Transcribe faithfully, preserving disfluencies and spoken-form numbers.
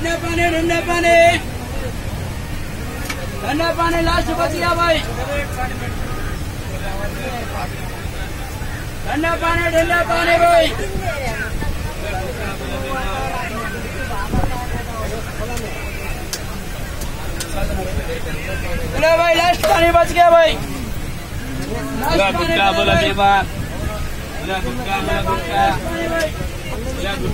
ठंडा पानी ठंडा पानी ठंडा पानी लास्ट बच गया भाई। ठंडा पानी ठंडा पानी भाई। चलो भाई लास्ट पानी बच गया भाई। गुटका बोला देवा गुटका बोला गुटका।